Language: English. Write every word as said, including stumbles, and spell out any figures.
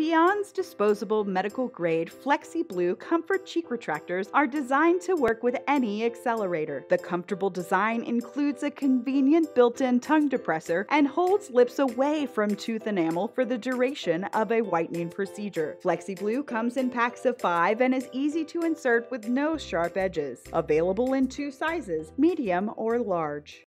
Beyond's disposable medical-grade Flexiblue Comfort Cheek Retractors are designed to work with any accelerator. The comfortable design includes a convenient built-in tongue depressor and holds lips away from tooth enamel for the duration of a whitening procedure. Flexiblue comes in packs of five and is easy to insert with no sharp edges. Available in two sizes, medium or large.